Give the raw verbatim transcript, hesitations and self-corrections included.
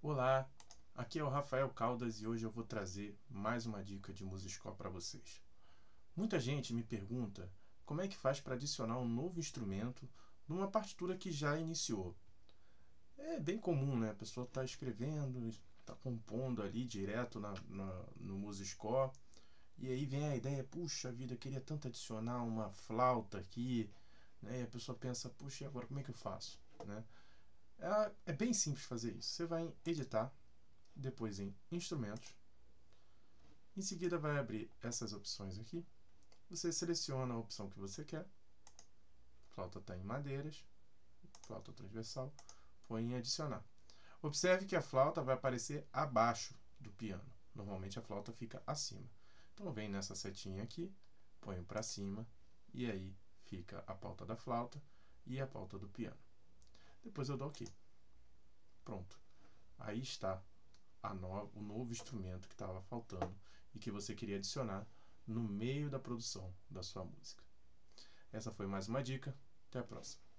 Olá, aqui é o Rafael Caldas e hoje eu vou trazer mais uma dica de Musicó para vocês. Muita gente me pergunta como é que faz para adicionar um novo instrumento numa partitura que já iniciou. É bem comum, né? A pessoa está escrevendo, está compondo ali direto na, na, no Musicó e aí vem a ideia, puxa vida, eu queria tanto adicionar uma flauta aqui, né? E a pessoa pensa, puxa, e agora como é que eu faço? Né? É, é bem simples fazer isso. Você vai em editar, depois em instrumentos, em seguida vai abrir essas opções aqui, você seleciona a opção que você quer, flauta está em madeiras, flauta transversal, põe em adicionar. Observe que a flauta vai aparecer abaixo do piano, normalmente a flauta fica acima. Então vem nessa setinha aqui, ponho para cima e aí fica a pauta da flauta e a pauta do piano. Depois eu dou OK. Pronto, aí está A no, o novo instrumento que estava faltando e que você queria adicionar no meio da produção da sua música. Essa foi mais uma dica. Até a próxima.